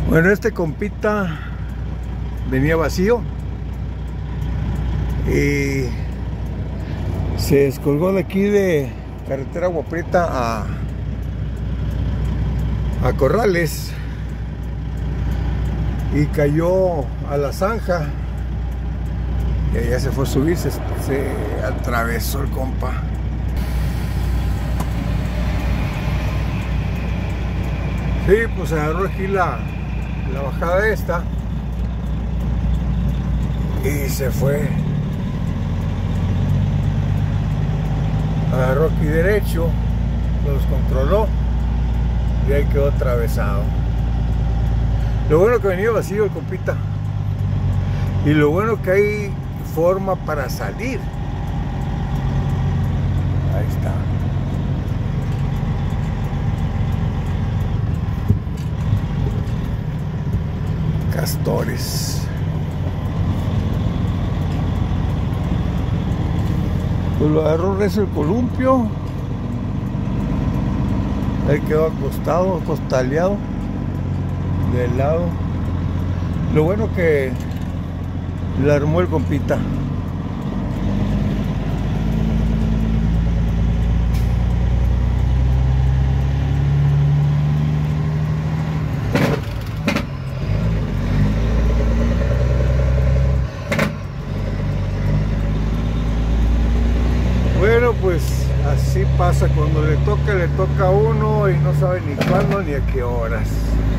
Bueno, este compita venía vacío y se descolgó de aquí de carretera Agua Prieta a Corrales y cayó a la zanja y allá se fue a subir, se atravesó el compa. Sí, pues agarró aquí la bajada esta y se fue. Agarró aquí derecho, los controló y ahí quedó atravesado. Lo bueno que venía vacío el compita y lo bueno que hay forma para salir. Ahí está. Castores. Pues lo agarró recio el columpio. Ahí quedó acostado, acostaleado de lado. Lo bueno que le armó el compita. Bueno, pues así pasa, cuando le toca a uno y no sabe ni cuándo ni a qué horas.